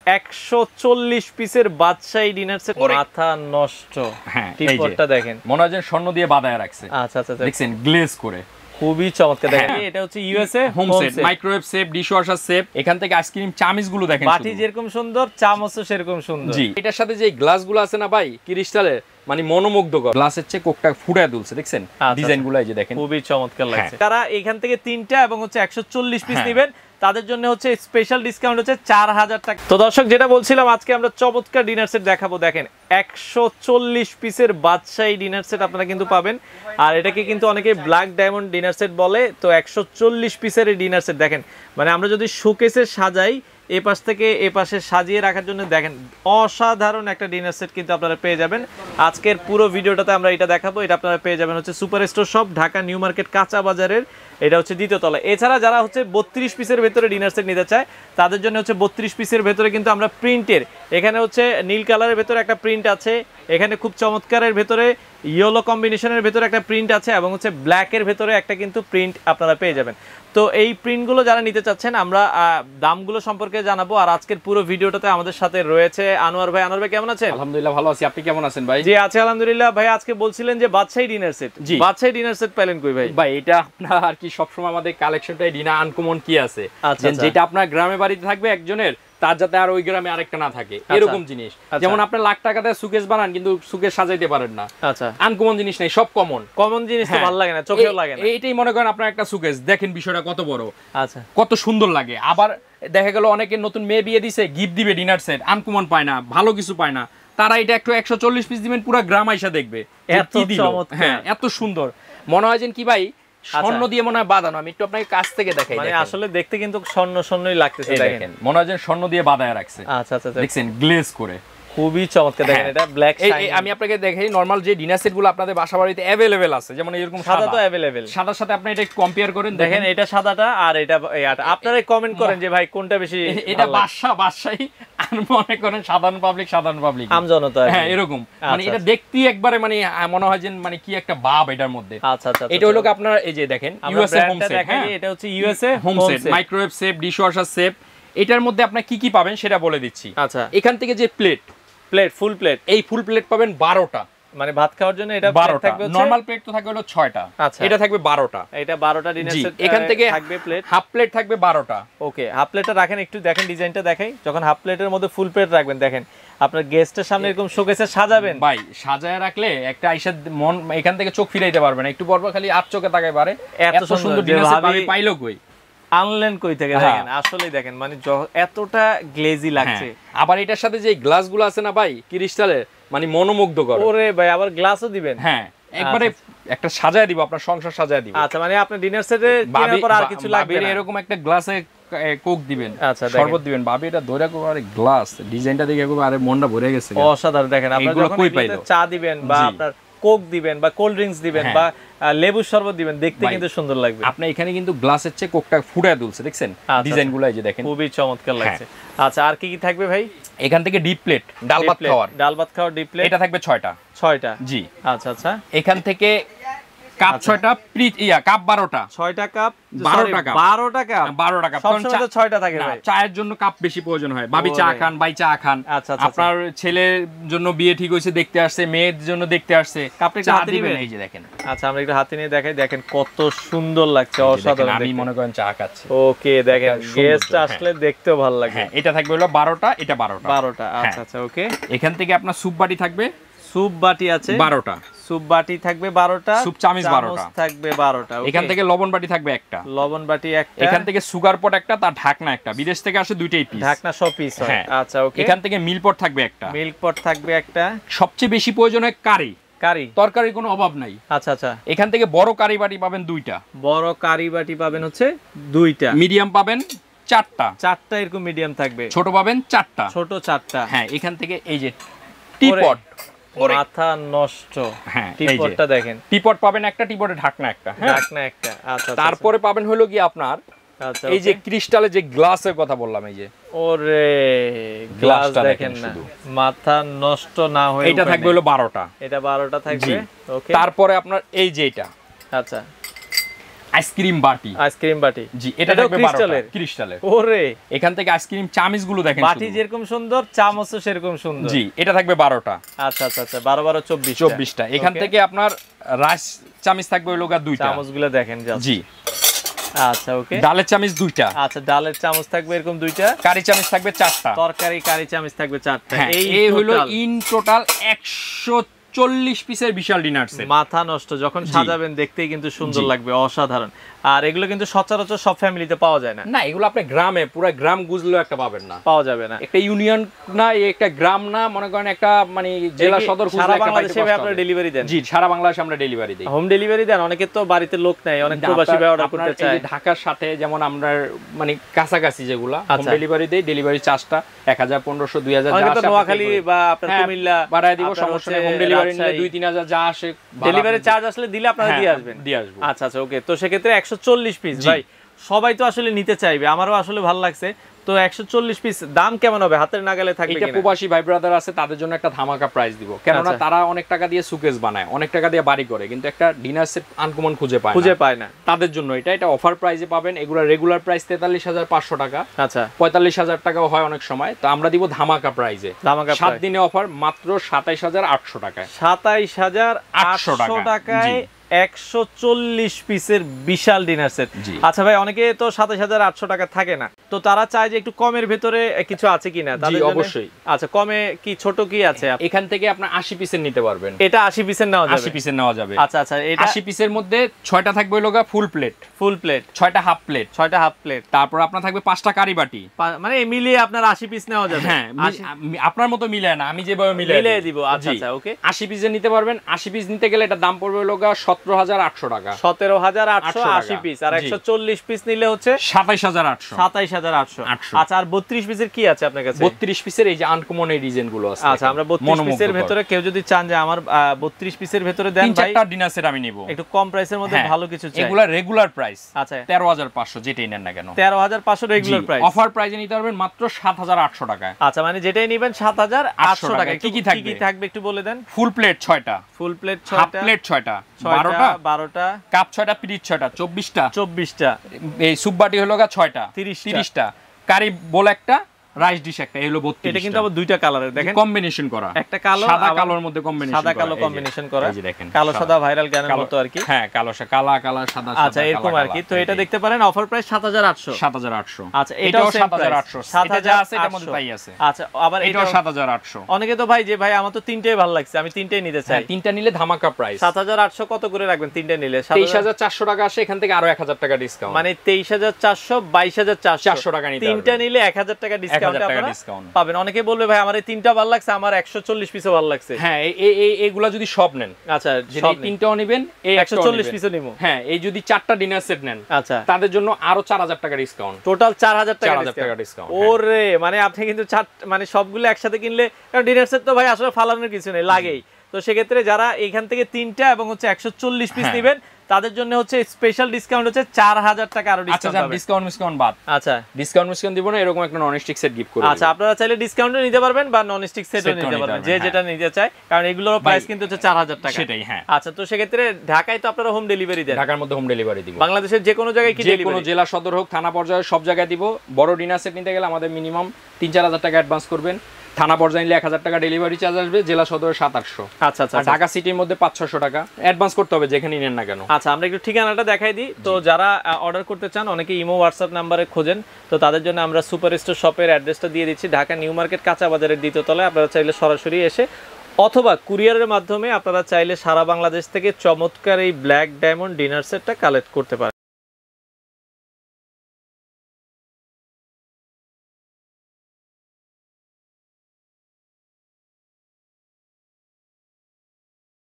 140 পিসের বাদশাহী dinner set, মাথা নষ্ট। হ্যাঁ, টিপটটা দেখেন মনে হয় স্বর্ণ দিয়ে বাঁধায় রাখছে। আচ্ছা আচ্ছা, দেখছেন গ্লেজ করে, খুবই চমৎকার। দেখেন এটা হচ্ছে USA home set, microwave safe, dishwasher safe. এখান থেকে আইসক্রিম চামিচ গুলো দেখেন, বাটি যেরকম সুন্দর চামচও সেরকম সুন্দর। জি, এটার সাথে যে গ্লাস গুলো আছে না ভাই ক্রিস্টালের, মানে মনোমুগ্ধকর। গ্লাসের চেয়ে কোকটা ফুটায় তুলছে, দেখছেন ডিজাইন গুলো এই যে দেখেন, খুবই চমৎকার লাগছে। তারা এখান থেকে 3টা এবং হচ্ছে 140 পিস নেবেন, তাদের জন্য হচ্ছে স্পেশাল ডিসকাউন্ট হচ্ছে 4000 টাকা। তো দর্শক যেটা বলছিলাম, আজকে আমরা চমৎকার ডিনার সেট দেখাবো। দেখেন 140 পিসের বাদশাহী ডিনার সেট আপনারা কিন্তু পাবেন। আর এটাকে কিন্তু অনেকে ব্ল্যাক ডায়মন্ড ডিনার সেট বলে। তো 140 পিসের এই ডিনার সেট দেখেন, মানে আমরা যদি শোকেসে সাজাই, এ পাশ থেকে এ পাশে সাজিয়ে রাখার জন্য দেখেন অসাধারণ একটা ডিনার সেট কিন্তু আপনারা পেয়ে যাবেন। আজকের পুরো ভিডিওটাতে আমরা এটা দেখাবো। এটা আপনারা পেয়ে যাবেন হচ্ছে super store shop, Dhaka new market, কাঁচা বাজারের। এটা হচ্ছে দ্বিতীয় তলা। এছাড়া যারা হচ্ছে 32 পিসের ভেতরে ডিনার সেট নিতে চায়, তাদের জন্য হচ্ছে 32 পিসের ভেতরে কিন্তু আমরা প্রিন্টের, এখানে হচ্ছে নীল কালারের ভেতরে একটা প্রিন্ট আছে, এখানে খুব চমৎকারের ভেতরে ইয়েলো কম্বিনেশনের ভেতরে একটা প্রিন্ট আছে, এবং হচ্ছে ব্ল্যাকের ভেতরে একটা কিন্তু প্রিন্ট আপনারা পেয়ে যাবেন। তো এই প্রিন্টগুলো যারা নিতে চাচ্ছেন, আমরা দামগুলো সম্পর্কে জানাবো। আর আজকের পুরো ভিডিওটাতে আমাদের সাথে রয়েছে আনোয়ার ভাই। আনোয়ার ভাই কেমন আছেন? আলহামদুলিল্লাহ ভালো আছি, আপনি কেমন আছেন ভাই? জি আছি আলহামদুলিল্লাহ। ভাই আজকে বলছিলেন যে বাদশাহী ডিনার সেট, বাদশাহী ডিনার সেট পেলেন কই ভাই? ভাই এটা আপনার আর কি সবসময় আমাদের কালেকশনটাই ডিনার আনকমন কি আছে, যেটা আপনার গ্রামে বাড়িতে থাকবে একজনের, তার যাতে আর ওই গ্রামে আরেকটা না থাকে, এরকম জিনিস। যেমন আপনি লাখ টাকাতে সুকেস বানান, কিন্তু সুকেস সাজাইতে পারেন না। আচ্ছা, আনকমন জিনিস নাই, সব কমন। কমন জিনিস তো ভালো লাগে না, চোখেও লাগে না। এইটাই মনে করেন আপনার একটা সুকেস, দেখেন বিষয়টা কত বড়, আচ্ছা কত সুন্দর লাগে। আবার দেখা গেল অনেকে নতুন মেয়ে বিয়ে দিছে, গিফট দিবে ডিনার সেট, আনকমন পায় না, ভালো কিছু পায় না, তারা এটা একটু 140 পিস দিবেন, পুরো গ্রাম আইসা দেখবে এত চমৎকার। হ্যাঁ, এত সুন্দর মনে হয় যেন কি ভাই স্বর্ণ দিয়ে মনে হয় বাঁধানো। আমি একটু আপনাকে কাছ থেকে দেখাই, মানে আসলে দেখতে কিন্তু স্বর্ণই লাগতেছে। দেখেন মনে হয় যেন স্বর্ণ দিয়ে বাঁধায় রাখছে। আচ্ছা আচ্ছা, দেখছেন গ্লেজ করে, খুবই চমৎকার। দেখেন এটা ব্ল্যাক শাইন। আমি আপনাকে দেখাই নরমাল যে ডিনার সেট গুলো আপনাদের বাসা বাড়িতে अवेलेबल আছে, যেমন এরকম সাদা তো अवेलेबल, সাদার সাথে আপনি এটা কম্পেয়ার করেন, দেখেন এটা সাদাটা আর এটা এটা। আপনারা কমেন্ট করেন যে ভাই কোনটা বেশি। এটা বাদশাহী আর মনে করেন সাধারণ পাবলিক আমজনতা, হ্যাঁ এরকম। মানে এটা দেখতেই একবারে মানে মনে হয় যে মানে কি একটা ভাব এটার মধ্যে। আচ্ছা আচ্ছা, এটা হলো আপনার এই যে দেখেন ইউএসএ হোম সেট, এটা হচ্ছে USA home set, microwave safe, dishwasher safe. এটার মধ্যে আপনি কি কি পাবেন সেটা বলে দিচ্ছি। আচ্ছা, এখান থেকে যে ফুল প্লেট, এই ফুল প্লেট পাবেন 12টা, মানে ভাত খাওয়ার জন্য এটা 12টা থাকবে। নরমাল প্লেট তো থাকবে হলো 6টা, আচ্ছা এটা থাকবে 12টা। এটা 12টা ডিনার সেট। এখান থেকে থাকবে প্লেট, হাফ প্লেট থাকবে 12টা। ওকে, হাফ প্লেটটা রাখেন, একটু দেখেন ডিজাইনটা দেখাই। যখন হাফ প্লেটের মধ্যে ফুল প্লেট রাখবেন, দেখেন আপনার গেস্টের সামনে এরকম শোকেসে সাজাবেন ভাই, সাজায় রাখলে একটা আইসা মন এখান থেকে চোখ ফিরাইতে পারবে না, একটু বড় খালি আর চোখে তাকায় পারে। এত সুন্দর ডিনার সেট আমি পাইলো কই, আনলেন কই থেকে? দেখেন আসলেই দেখেন মানে এতটা গ্লেজি লাগছে। আবার এটার সাথে যে গ্লাসগুলো আছে না ভাই ক্রিস্টালের, মানে মনোমুগ্ধকর। ওরে ভাই, আবার গ্লাসও দিবেন? হ্যাঁ, একবারে একটা সাজায় দিব, আপনার সংসার সাজায় দিব। আচ্ছা, মানে আপনি ডিনার সেটে কেনার পর আর কিছু লাগবে না, এরকম একটা গ্লাসে কোক দিবেন, আচ্ছা শরবত দিবেন। ভাবি এটা ধরে করে আরে গ্লাস ডিজাইনটা দেখে আরে মনটা ভরে গেছে, অসাধারণ। দেখেন আপনারা যখন চা দিবেন বা আপনার কোক দিবেন বা কোল্ড ড্রিঙ্কস দিবেন বা লেবুর শরবত দিবেন, দেখতে কিন্তু সুন্দর লাগবে। আপনি এখানে কিন্তু গ্লাসের চেয়ে কোকটা ফুটায় তুলছে, দেখছেন ডিজাইনগুলো এই যে দেখেন, খুবই চমৎকার লাগছে। আচ্ছা, আর কি কি থাকবে ভাই? এখান থেকে ডিপ প্লেট, ডাল ভাত খাওয়ার ডিপ প্লেট, এটা থাকবে 6টা। জি আচ্ছা আচ্ছা। এখান থেকে কাপ 6টা, কাপ 12টা, 6টা কাপ, 12টা কাপ, 12টা কাপ, 12টা কাপ। সবসময় তো 6টা থাকে ভাই। চায়ের জন্য কাপ বেশি প্রয়োজন হয়, ভাবি চা খান, ভাই চা খান। আচ্ছা আচ্ছা, আপনার ছেলের জন্য বিয়ে ঠিক হয়েছে দেখতে আসছে, মেয়ের জন্য দেখতে আসছে, কাপটা একটু হাতে দিবেন। এই যে দেখেন। আচ্ছা, আমরা একটু হাতে নিয়ে দেখাই, দেখেন কত সুন্দর লাগছে, অসাধারণ। আমি মনে করেন চা খাচ্ছি। ওকে, দেখেন গেস্ট আসলে দেখতেও ভালো লাগে। হ্যাঁ, এটা থাকবে হলো 12টা, এটা 12টা। আচ্ছা আচ্ছা, ওকে। এখান থেকে আপনার স্যুপ বাটি থাকবে, স্যুপ বাটি আছে 12টা, স্যুপ বাটি থাকবে 12টা, স্যুপ চামচ 12টা থাকবে 12টা। এখান থেকে লবণ বাটি থাকবে একটা, লবণ বাটি একটা, এখান থেকে সুগার পট একটা, তার ঢাকনা একটা, বিদেশ থেকে আসে দুইটাই পিস, ঢাকনা সব পিস হয়। আচ্ছা, ওকে। এখান থেকে মিল পট থাকবে একটা, মিল্ক পট থাকবে একটা। সবচেয়ে বেশি প্রয়োজন হয় কারি, তরকারির কোনো অভাব নাই। আচ্ছা আচ্ছা, এখান থেকে বড় কারি বাটি পাবেন 2টা, বড় কারি বাটি পাবেন হচ্ছে 2টা, মিডিয়াম পাবেন 4টা এরকম মিডিয়াম থাকবে, ছোট পাবেন 4টা, ছোট 4টা। হ্যাঁ, এখান থেকে এই যে টিপট, মাথা নষ্ট। হ্যাঁ, টিপটটা দেখেন, টিপট পাবেন একটা, টিপটের ঢাকনা একটা, ঢাকনা একটা। আচ্ছা, তারপরে পাবেন হলো কি আপনার এই যে ক্রিস্টালের যে গ্লাসের কথা বললাম, এই যে ওরে গ্লাস দেখেন না, মাথা নষ্ট না হয়ে। এটা থাকবে হলো 12টা, এটা 12টা থাকবে। ওকে, তারপরে আপনার এই যে এটা, আচ্ছা আইসক্রিম বাটি, আইসক্রিম বাটি, জি এটা থাকবে 12টা ক্রিস্টালের। ওরে এখান থেকে আইসক্রিম চামিচ গুলো দেখেন, বাটি যেরকম সুন্দর চামচও সেরকম সুন্দর। জি এটা থাকবে 12টা। আচ্ছা আচ্ছা আচ্ছা 12 12 24টা। এখান থেকে আপনার রাইস চামিচ থাকবে ওই লোগা 2টা, চামচগুলো দেখেন জি। আচ্ছা ওকে, ডালের চামিচ 2টা। আচ্ছা ডালের চামচ থাকবে এরকম 2টা, কারি চামিচ থাকবে 4টা, তরকারি কারি চামচ থাকবে 4টা। এই হলো ইন টোটাল 140 পিসের বিশাল ডিনার সেট। মাথা নষ্ট, যখন সাজাবেন দেখতেই কিন্তু সুন্দর লাগবে, অসাধারণ। আর এগুলো কিন্তু সচরাচর সব ফ্যামিলিতে পাওয়া যায় না। না এগুলো আপনি গ্রামে পুরো গ্রাম গুজলেও একটা পাবেন না, পাওয়া যাবে না। একটা ইউনিয়ন না, একটা গ্রাম না, মনে করেন একটা মানে জেলা সদর খুঁজলে সারা বাংলাদেশে আপনারা ডেলিভারি দেন? জি সারা বাংলাদেশে আমরা ডেলিভারি দেই। হোম ডেলিভারি দেন? অনেকে তো বাড়িতে লোক নাই, অনেক প্রবাসী ভাই অর্ডার করতে চায়। ঢাকার সাথে যেমন আমরা মানে কাছাকাছি যেগুলা হোম ডেলিভারি দেই, ডেলিভারি চার্জটা 1000 1500 2000 যা আসে, নোয়াখালী বা আপনার কুমিল্লা বাড়ায় দিব, সমস্যা নেই। হোম ডেলিভারি নিলে 2 3000 যা আসে, ডেলিভারি চার্জ আসলে দিলে আপনারা দিয়ে আসবেন। আচ্ছা আচ্ছা ওকে। তো সেক্ষেত্রে 140 পিস ভাই সবাই তো আসলে নিতে চাইবে, আমারও আসলে ভালো লাগছে। তো 140 পিস দাম কেমন হবে, হাতের নাগালে থাকবে কিনা? এটা প্রবাসী ভাই ব্রাদার আছে তাদের জন্য একটা ধামাকা প্রাইস দিব, কেননা তারা অনেক টাকা দিয়ে সুকেস বানায়, অনেক টাকা দিয়ে বাড়ি করে, কিন্তু একটা ডিনার সেট আনকমন খুঁজে পায় না। তাদের জন্য এটা অফার প্রাইসে পাবেন। এগুলা রেগুলার প্রাইস 43500 টাকা, আচ্ছা 45000 টাকাও হয় অনেক সময়। তো আমরা দিব ধামাকা প্রাইসে, 7 দিনে অফার মাত্র 27800 টাকায়। 27800 টাকায় 140 পিসের বিশাল ডিনার সেট। আচ্ছা ভাই অনেকে তো 27800 টাকা থাকে না, তো তারা চায় যে একটু কমের ভেতরে কিছু আছে কিনা তাদের জন্য? অবশ্যই। আচ্ছা কমে কি ছোট কি আছে? এখান থেকে আপনি 80 পিসের নিতে পারবেন। এটা 80 পিসের নেওয়া যাবে? 80 পিসের নেওয়া যাবে। আচ্ছা আচ্ছা এটা 80 পিসের মধ্যে 6টা থাকবে লগা ফুল প্লেট, 6টা হাফ প্লেট, 6টা হাফ প্লেট, তারপর আপনার থাকবে 5টা কারি বাটি, মানে মিলিয়ে আপনার 80 পিস নেওয়া যাবে? হ্যাঁ আপনার মতো মিলায় না, আমি যেভাবে মিলিয়ে দিব। আচ্ছা আচ্ছা ওকে। 80 পিসের নিতে পারবেন। 80 পিস নিতে গেলে এটা দাম পড়বে লগা 17800 টাকা, 17880 পিস। আর 140 পিস নিলে হচ্ছে 27800। 27800। আচ্ছা আর 32 পিসের কি আছে আপনার কাছে? 32 পিসের এই যে আনকমন এই ডিজাইন গুলো আছে। আচ্ছা আমরা 32 পিসের ভিতরে কেউ যদি চান যে আমার 32 পিসের ভিতরে দেন ভাই, 3-4টা ডিনার সেট আমি নিব একটু কম প্রাইসের মধ্যে ভালো কিছু চাই। এগুলা রেগুলার প্রাইস আচ্ছা 13500, যেটাই নেন না কেন 13500 রেগুলার প্রাইস। অফার প্রাইসে নিতে পারবেন মাত্র 7800 টাকায়। আচ্ছা মানে যেটাই নেবেন 7800 টাকা। কি কি থাকবে একটু বলে দেন। ফুল প্লেট 6টা, ফুল প্লেট 6টা, হাফ প্লেট 6টা, 12টা কাপ 6টা, পিরিচ 6টা, 24টা। এই সুপ বাটি হলো 6টা, 30টা কারি বোল একটা, রাইস ডিশ একটা, এই হলো 32টা। এটা কিন্তু আবার দুইটা কালারের দেখেন, কম্বিনেশন করা, একটা কালো সাদা কালোর মধ্যে কম্বিনেশন, সাদা কালো কম্বিনেশন করা, এই যে দেখেন কালো সাদা ভাইরাল গানের মতো আর কি। হ্যাঁ কালো কালা সাদা। আচ্ছা এরকম আর কি। তো এটা দেখতে পারেন অফার প্রাইস 7800। 7800। আচ্ছা এটাও 7800, এটা যা আছে এটার মধ্যে তাই আছে। আচ্ছা আবার এটাও 7800। অনেকে তো ভাই যে ভাই আমার তো তিনটেই ভালো লাগছে, আমি তিনটেই নিতে চাই। তিনটা নিলে ধামাকা প্রাইস। 7800 কত করে রাখবেন তিনটে নিলে? 23400 টাকা আসে, এখান থেকে আরো 1000 টাকা ডিসকাউন্ট, মানে 23400 22400 টাকা নিতে তিনটা নিলে 1000 টাকা ডিসকাউন্ট আপনারা পাবেন। অনেকে বলবে ভাই আমার এই তিনটা ভালো লাগছে, আমার 140 পিসও ভালো লাগছে। হ্যাঁ এইগুলা যদি সব নেন, আচ্ছা যদি তিনটাও নেবেন এই 140 পিসও নিব। হ্যাঁ এই যদি 4টা ডিনার সেট নেন, আচ্ছা তাদের জন্য আরো 4000 টাকা ডিসকাউন্ট, টোটাল 4000 টাকা ডিসকাউন্ট। ওরে মানে আপনি কিন্তু মানে সবগুলো একসাথে কিনলে, কারণ ডিনার সেট তো ভাই আসলে ফালানোর কিছু নেই, লাগেই। তো সেক্ষেত্রে যারা এখান থেকে তিনটা এবং হচ্ছে 140 পিস নেবেন তাদের জন্য হচ্ছে স্পেশাল ডিসকাউন্ট হচ্ছে 4000 টাকা আরো ডিসকাউন্ট পাবেন। ডিসকাউন্ট বাদ। আচ্ছা ডিসকাউন্ট দিব না, এরকম একটা নন স্টিক সেট গিফট করব। আচ্ছা আপনারা চাইলে ডিসকাউন্টও নিতে পারবেন বা নন স্টিক সেটও নিতে পারবেন, যে যেটা নিতে চায়, কারণ এগুলোর প্রাইস কিন্তু হচ্ছে 4000 টাকা। সেটাই হ্যাঁ। আচ্ছা তো সেক্ষেত্রে ঢাকায় তো আপনারা হোম ডেলিভারি দেন? ঢাকার মধ্যে হোম ডেলিভারি দিব। বাংলাদেশের যে কোনো জায়গায় কি ডেলিভারি? যে কোনো জেলা সদর হোক, থানা পর্যায়ে সব জায়গায় দিব। বড় ডিনার সেট নিতে গেলে আমাদের মিনিমাম 3-4000 টাকা অ্যাডভান্স করবেন। থানা পর্যায়ে নিলে 1000 টাকা ডেলিভারি চার্জ আসবে, জেলা সদরে 700। আচ্ছা আচ্ছা। ঢাকা সিটির মধ্যে 500-600 টাকা অ্যাডভান্স করতে হবে যেখানে নেন না কেন। আচ্ছা আমরা একটু ঠিকানাটা দেখাই দিই। তো যারা অর্ডার করতে চান, অনেকে ইমো হোয়াটসঅ্যাপ নাম্বারে খোঁজেন, তো তাদের জন্য আমরা সুপার স্টোর শপের অ্যাড্রেসটা দিয়ে দিচ্ছি, ঢাকা নিউ মার্কেট কাঁচা বাজারের 2য় তলায়। আপনারা চাইলে সরাসরি এসে অথবা কুরিয়ারের মাধ্যমে আপনারা চাইলে সারা বাংলাদেশ থেকে চমৎকার এই ব্ল্যাক ডায়মন্ড ডিনার সেটটা কালেক্ট করতে পারেন।